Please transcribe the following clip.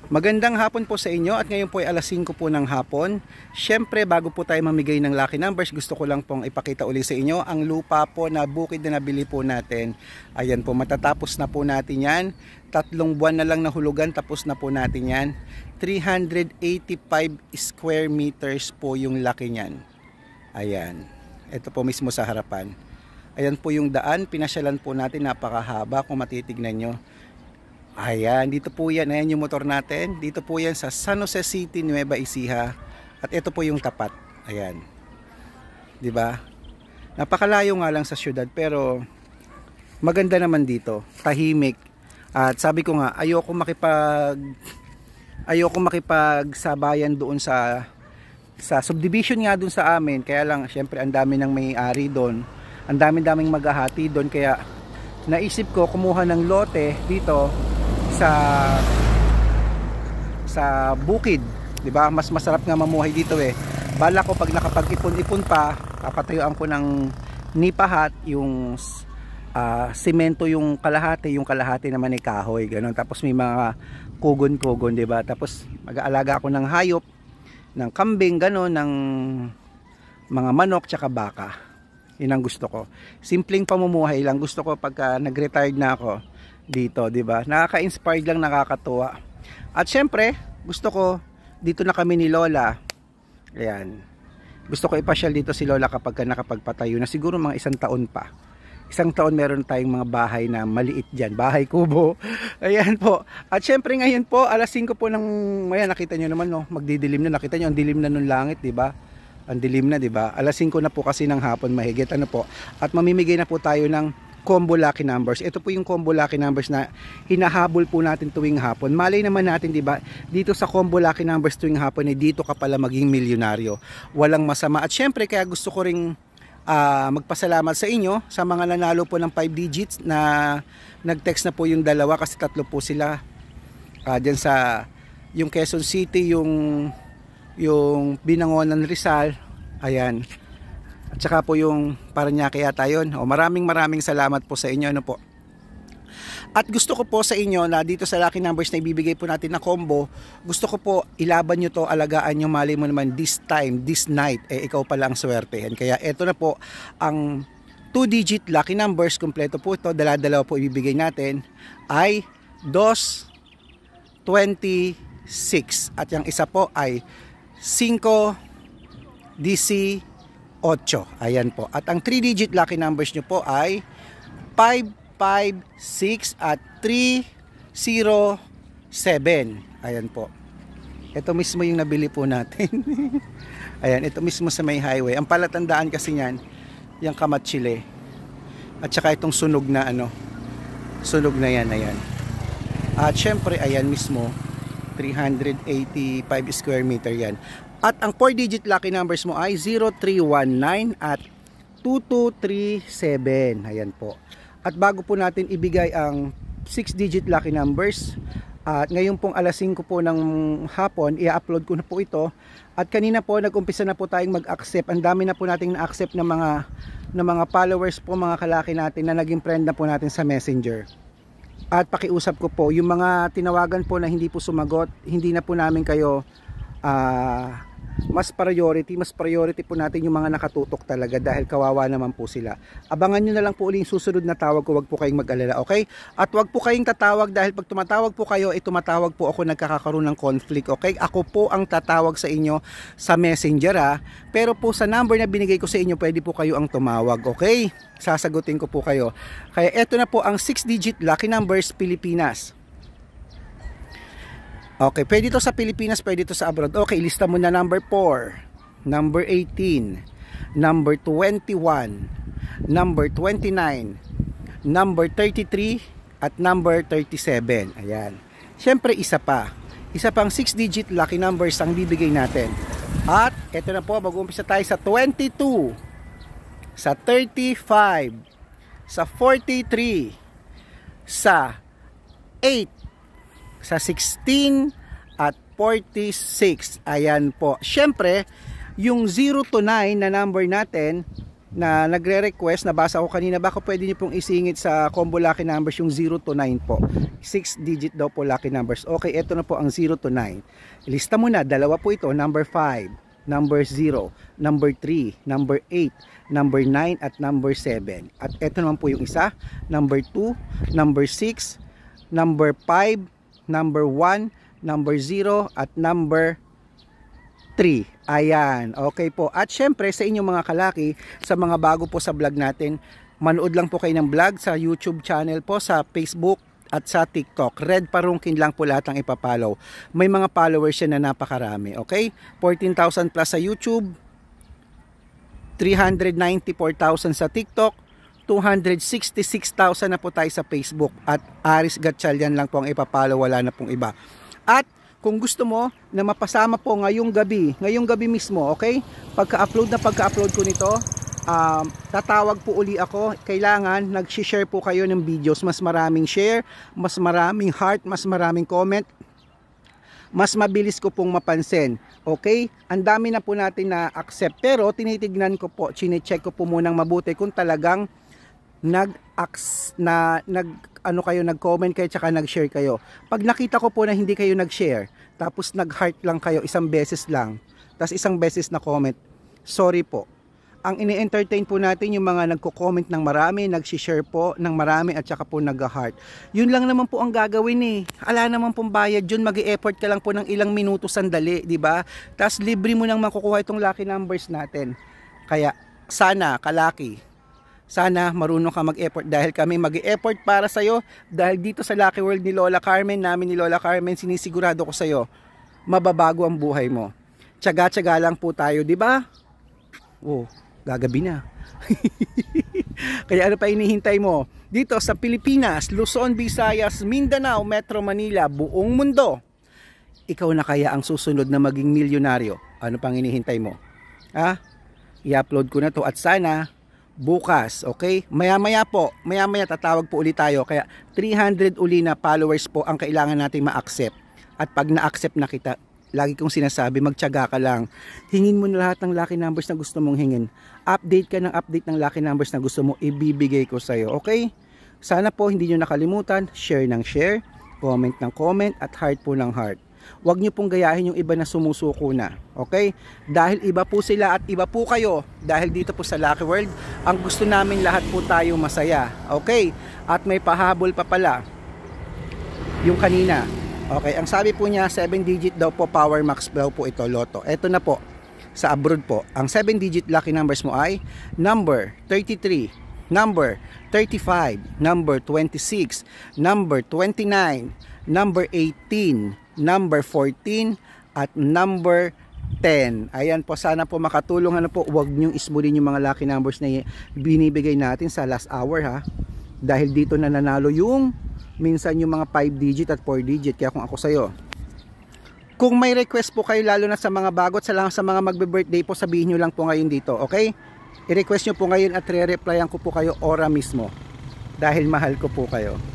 Magandang hapon po sa inyo at ngayon po ay alas 5 po ng hapon. Syempre bago po tayo mamigay ng lucky numbers, gusto ko lang pong ipakita uli sa inyo ang lupa po na bukid na nabili po natin. Ayan po, matatapos na po natin yan. 3 buwan na lang nahulugan, tapos na po natin yan. 385 square meters po yung laki niyan. Ayan, ito po mismo sa harapan. Ayan po yung daan, pinasyalan po natin, napakahaba kung matitignan nyo. Ayan, dito po yan, ayan yung motor natin. Dito po yan sa San Jose City, Nueva Ecija. At ito po yung tapat. Ayan. 'Di ba? Napakalayo nga lang sa syudad pero maganda naman dito, tahimik. At sabi ko nga, ayoko makipagsabayan doon sa subdivision nga doon sa amin. Kaya lang, syempre ang dami ng may-ari doon. Ang daming maghahati doon, kaya naisip ko kumuha ng lote dito sa bukid, 'di ba? Mas masarap nga mamuhay dito eh. Bala ko pag nakapag-ipon-ipon pa, papatayuan ko ng nipahat, yung semento yung kalahati naman ay kahoy, ganun. Tapos may mga kugon-kugon, 'di ba? Tapos mag-aalaga ako ng hayop, ng kambing, ganun, ng mga manok tsaka baka. Yun ang gusto ko. Simpleng pamumuhay lang gusto ko pagka nag-retired na ako dito, 'di ba? Nakaka-inspired lang, nakakatuwa. At syempre, gusto ko dito na kami ni Lola. Ayan. Gusto ko ipasyal dito si Lola kapag nakapagpatayo na, siguro mga 1 taon pa. 1 taon meron tayong mga bahay na maliit diyan, bahay kubo. Ayan po. At syempre ngayon po, alas 5 po ng maya, nakita niyo naman no, magdidilim na, nakita niyo ang dilim na ng langit, 'di ba? Ang dilim na, 'di ba? Alas 5 na po kasi ng hapon mahigit, ano po. At mamimigay na po tayo ng combo lucky numbers. Ito po yung combo lucky numbers na hinahabol po natin tuwing hapon. Malay naman natin, 'di ba? Dito sa combo lucky numbers tuwing hapon, dito ka pala maging milyonaryo. Walang masama. At syempre kaya gusto ko ring magpasalamat sa inyo sa mga nanalo po ng 5 digits na nag-text na po yung dalawa, kasi 3 po sila. Diyan sa yung Quezon City, yung Binangonan, Rizal. Ayan. At saka po yung Parañaque yata yun. Maraming salamat po sa inyo, ano po. At gusto ko po sa inyo na dito sa lucky numbers na ibibigay po natin na combo, gusto ko po ilaban nyo to, alagaan nyo, mali mo naman this time, this night, ikaw pala ang swertehan. Kaya eto na po ang 2-digit lucky numbers, kompleto po ito, dala-dalawa po ibibigay natin, ay 226. At yung isa po ay 5-DC 8. Ayan po. At ang 3-digit lucky numbers nyo po ay 556 at 307. Ayan po. Ito mismo yung nabili po natin. Ayan, ito mismo sa may highway. Ang palatandaan kasi niyan, yung Kamatsile. At saka itong sunog na sunog na yan, ayan. At syempre, ayan mismo, 385 square meter yan. At ang 4-digit lucky numbers mo ay 0319 at 2237. Ayan po. At bago po natin ibigay ang 6-digit lucky numbers, at ngayon pong alas 5 po ng hapon, i-upload ko na po ito. At kanina po, nag-umpisa na po tayong mag-accept. Ang dami na po nating na-accept ng mga followers po, mga kalaki natin na naging friend na po natin sa Messenger. At pakiusap ko po, yung mga tinawagan po na hindi po sumagot, hindi na po namin kayo mas priority po natin yung mga nakatutok talaga, dahil kawawa naman po sila. Abangan nyo na lang po ulit yung susunod na tawag ko, wag po kayong mag-alala, okay? At wag po kayong tatawag, dahil pag tumatawag po kayo, tumatawag po ako, nagkakaroon ng conflict, okay? Ako po ang tatawag sa inyo sa Messenger, pero po sa number na binigay ko sa inyo, pwede po kayo ang tumawag, okay? Sasagutin ko po kayo. Kaya eto na po ang 6-digit lucky numbers Pilipinas. Okay, pwede ito sa Pilipinas, pwede ito sa abroad. Okay, ilista mo na number 4, number 18, number 21, number 29, number 33, at number 37. Ayan. Siyempre, isa pang 6-digit lucky numbers ang bibigay natin. At ito na po, mag-uumpisa tayo sa 22, sa 35, sa 43, sa 8, sa 16 at 46. Ayan po. Syempre, yung 0 to 9 na number natin, na nagre-request, nabasa ko kanina, baka pwede nyo pong isingit sa combo lucky numbers yung 0 to 9 po. 6 digit daw po lucky numbers. Okay, eto na po ang 0 to 9. Ilista mo na, dalawa po ito, number 5, number 0, number 3, number 8, number 9 at number 7. At eto naman po yung isa, number 2, number 6, number 5, number 1, number 0 at number 3. Ayan, okay po. At syempre sa inyong mga kalaki, sa mga bago po sa vlog natin, manood lang po kayo ng vlog sa YouTube channel po, sa Facebook at sa TikTok. Red Parungkin lang po lahat ang ipapollow. May mga followers siya na napakarami, okay? 14,000 plus sa YouTube, 394,000 sa TikTok, 266,000 na po tayo sa Facebook. At Aris Gatchalian lang po ang ipapollow, wala na pong iba. At kung gusto mo na mapasama po ngayong gabi mismo, okay? Pagka-upload ko nito, tatawag po uli ako. Kailangan nag-share po kayo ng videos. Mas maraming share, mas maraming heart, mas maraming comment, mas mabilis ko pong mapansin. Okay? Ang dami na po natin na accept. Pero tinitignan ko po, chine-check ko po munang mabuti kung talagang nag-comment kayo tsaka nag-share kayo. Pag nakita ko po na hindi kayo nag-share, tapos nag-heart lang kayo isang beses lang, tapos isang beses na comment, sorry po. Ang ini-entertain po natin yung mga nagko-comment ng marami, nag-share po ng marami at saka po nag-heart. Yun lang naman po ang gagawin eh. Ala naman pong bayad yun, mag-e-effort ka lang po ng ilang minuto sandali, di ba? Tapos libre mo nang makukuha itong lucky numbers natin. Kaya sana kalaki, sana marunong ka mag-effort dahil kami mag-effort para sa'yo. Dahil dito sa Lucky World ni Lola Carmen, namin ni Lola Carmen, sinisigurado ko sa'yo, mababago ang buhay mo. Tiyaga-tiyaga lang po tayo, di ba? Oh, gagabi na. Kaya ano pa hinihintay mo? Dito sa Pilipinas, Luzon, Visayas, Mindanao, Metro Manila, buong mundo, ikaw na kaya ang susunod na maging milyonaryo. Ano pang hinihintay mo? Ha? I-upload ko na to at sana bukas, okay? Maya-maya tatawag po ulit tayo. Kaya 300 uli na followers po ang kailangan natin ma-accept. At pag na-accept na kita, lagi kong sinasabi, magtiyaga ka lang. Hingin mo na lahat ng lucky numbers na gusto mong hingin. Update ka ng update ng lucky numbers na gusto mo, ibibigay ko sa'yo, okay? Sana po hindi nyo nakalimutan, share ng share, comment ng comment, at heart po ng heart. Huwag nyo pong gayahin yung iba na sumusuko na, okay? Dahil iba po sila at iba po kayo. Dahil dito po sa Lucky World, ang gusto namin lahat po tayo masaya, okay? At may pahabol pa pala yung kanina. Okay, ang sabi po niya 7 digit daw po, Power Max daw po ito, Lotto. Ito na po, sa abroad po. Ang 7 digit lucky numbers mo ay number 33, number 35, number 26, number 29, number 18, number 14 at number 10. Ayan po, sana po makatulong. Ano po, huwag niyong ismulin yung mga lucky numbers na binibigay natin sa last hour ha. Dahil dito na nanalo yung minsan yung mga 5 digit at 4 digit. Kaya kung ako sa'yo, kung may request po kayo, lalo na sa mga bagot, sa mga magbe-birthday po, sabihin nyo lang po ngayon dito, okay? I-request nyo po ngayon at re-replyan ko po kayo ora mismo. Dahil mahal ko po kayo.